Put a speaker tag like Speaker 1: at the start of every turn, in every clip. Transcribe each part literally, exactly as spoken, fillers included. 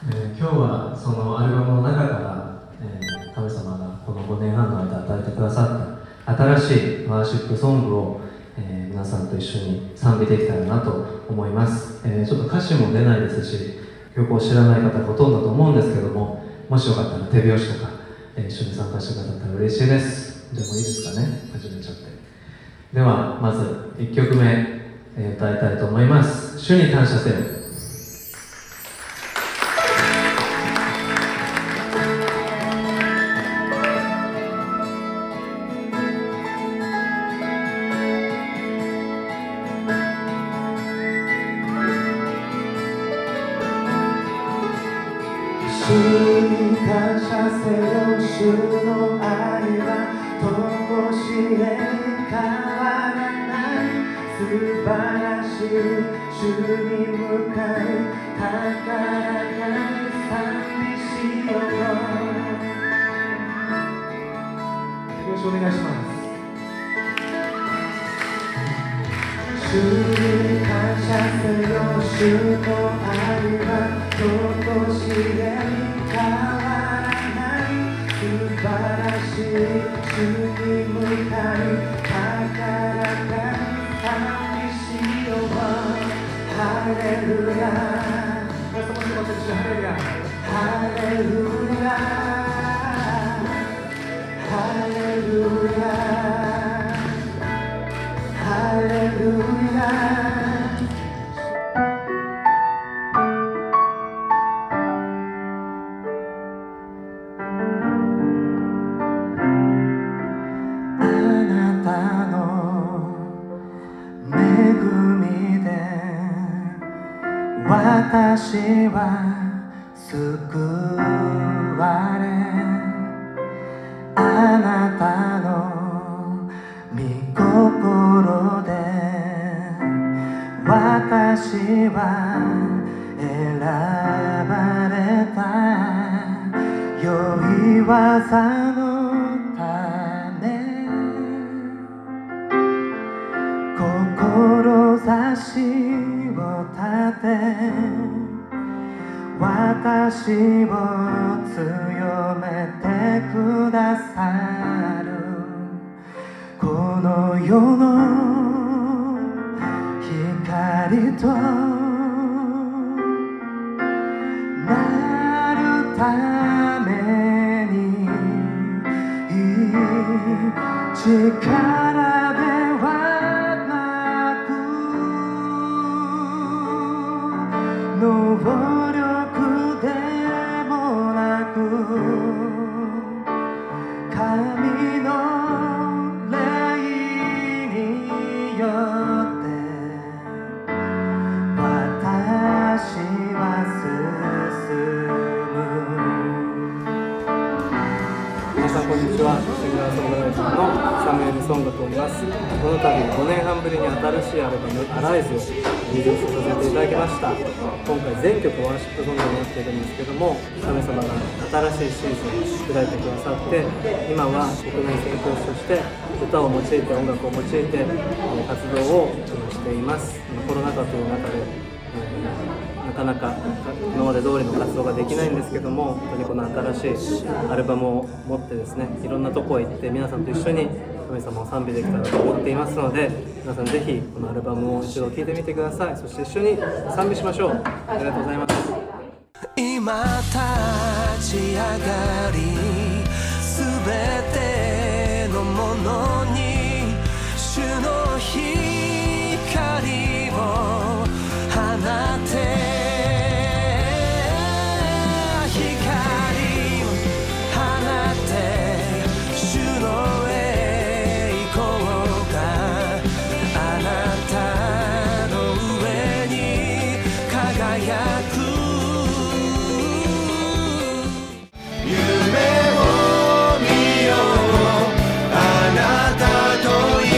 Speaker 1: えー、今日はそのアルバムの中から、えー、神様がこのごねんはんの間与えてくださった新しいワーシップソングを、えー、皆さんと一緒に賛美できたらなと思います、えー、ちょっと歌詞も出ないですし曲を知らない方ほとんどだと思うんですけども、もしよかったら手拍子とか、えー、一緒に参加してくださったら嬉しいです。じゃあもういいですかね、始めちゃって。ではまずいっきょくめ、えー、歌いたいと思います。主に感謝せよ。主に感謝せよ。主の愛は常しえに変わらない。素晴らしい主に向かい高らかに賛美しよう。よろしくお願いします。主に感謝せよ。主の愛は常しえに変わらない。素晴らしい主に向かい高らかに賛美しよう。ハレルヤ。皆様の手をハレルヤ。ハレルヤ。ハレルヤ。ハレルヤ。私は救われ、あなたの御心で私は選ばれた。良い技のため志を立て私を強めてくださる。この世の光となるために力ではなく能力でもなく神の霊によって私は進む。皆さんこんにちは。シンガーソングライターのサムエル・ソンガと言います。この度ごねんはんぶりに新しいアルバム「アライズ」をリリースさせていただきました。今回全曲ワーシップソングになっているんですけども、神様が新しいシーズンを開いてくださって、今は国内宣教師として歌を用いて音楽を用いて活動をしています。コロナ禍という中で、えー、なかなか今まで通りの活動ができないんですけども、本当にこの新しいアルバムを持ってですね、いろんなとこへ行って皆さんと一緒に神様を賛美できたらと思っていますので、皆さんぜひこのアルバムを一度聴いてみてください。そして一緒に賛美しましょう。ありがとうございます。今立ち上がり、すべてのものに主の光を放て。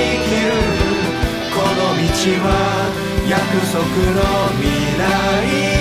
Speaker 1: 約束の未来